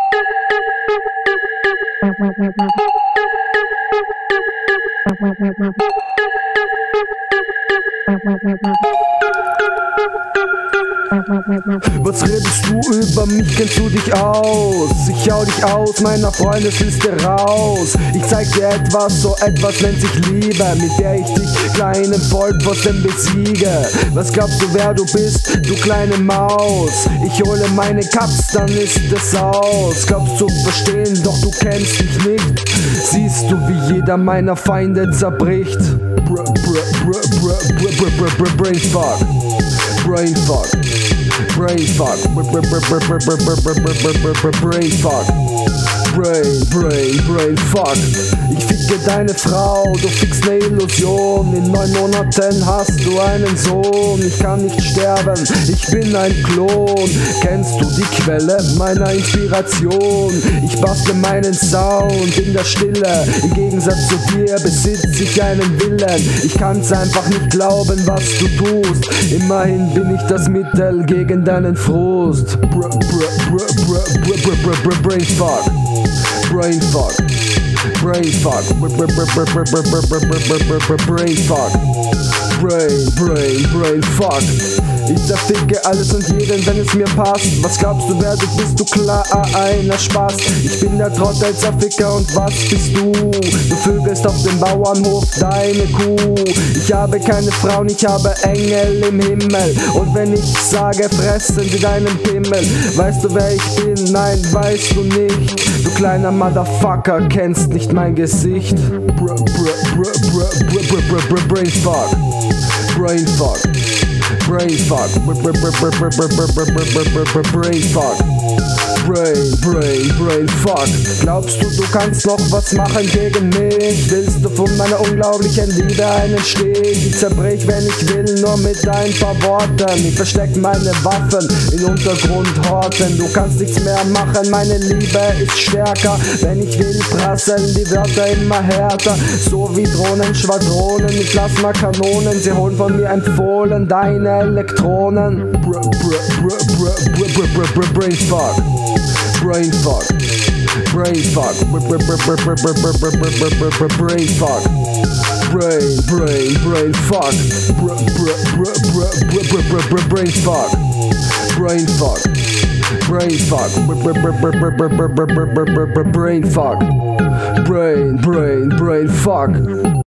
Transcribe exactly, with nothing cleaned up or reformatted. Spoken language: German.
Was redest du über mich, kennst du dich aus? Ich hau dich aus meiner Freundesliste raus. Ich zeig dir etwas, so etwas nennt sich Liebe, mit der ich dich kleinen Vollpfosten besiege. Was glaubst du, wer du bist, du kleine Maus? Ich hole meine Cups, dann ist es aus. Glaubst du verstehen, doch du kennst mich nicht. Siehst du, wie jeder meiner Feinde zerbricht. Br br br br br br br br Brainfuck, Brainfuck, Brainfuck, Brainfuck, Brain, Brain, Brainfuck. Ich ficke deine Frau, du fickst ne Illusion. In neun Monaten hast du einen Sohn. Ich kann nicht sterben, ich bin ein Klon. Kennst du die Quelle meiner Inspiration? Ich bastle meinen Sound in der Stille. Im Gegensatz zu dir besitze ich einen Willen. Ich kann's einfach nicht glauben, was du tust. Immerhin bin ich das Mittel gegen deinen Frust. Br br br br br br br br Brainfuck, Brainfuck, Brainfuck, Brainfuck, Brain, Brain, Brainfuck. Ich zerficke alles und jeden, wenn es mir passt. Was glaubst du, wer du bist, du kleiner Spaß? Ich bin der Trottel-Zerficker und was bist du? Du vögelst auf dem Bauernhof deine Kuh. Ich habe keine Frauen, ich habe Engel im Himmel. Und wenn ich sage, fressen sie deinen Pimmel. Weißt du, wer ich bin? Nein, weißt du nicht. Du kleiner Motherfucker, kennst nicht mein Gesicht. Br br br br br br br br Brainfuck, Brainfuck, Brainfuck, Brainfuck, Brain, Brain, Brainfuck. Glaubst du, du kannst noch was machen gegen mich? Willst du von meiner unglaublichen Liebe einen Stich? Ich zerbrech, wenn ich will, nur mit ein paar Worten. Ich versteck meine Waffen in Untergrundhorten. Du kannst nichts mehr machen, meine Liebe ist stärker. Wenn ich will, prasseln die Wörter immer härter. So wie Drohnenschwadronen mit Plasmakanonen. Sie holen von mir empfohlen deine Elektronen. Br br br br br br br Brainfuck, Brainfuck, Brainfuck, Brainfuck, Brain, Brain, Brainfuck, Brainfuck, Brainfuck, Brainfuck, Brainfuck, Brain, Brain, Brainfuck.